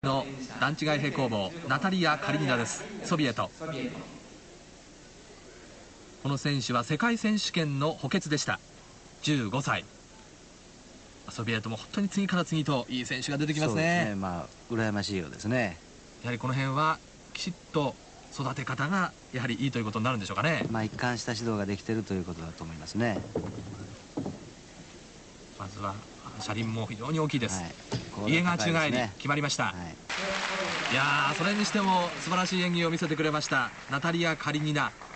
の段違い平行棒ナタリア・カリニナです。ソビエト。この選手は世界選手権の補欠でした。15歳。ソビエトも本当に次から次といい選手が出てきますね。 そうですね、まあ羨ましいようですね。 やはりこの辺はきちっと育て方がやはりいいということになるんでしょうかね。 まあ一貫した指導ができているということだと思いますね。 まずは車輪も非常に大きいです。 はい、 イエガー宙返り決まりました。はい、いやー、それにしても素晴らしい演技を見せてくれましたナタリア・カリニナ。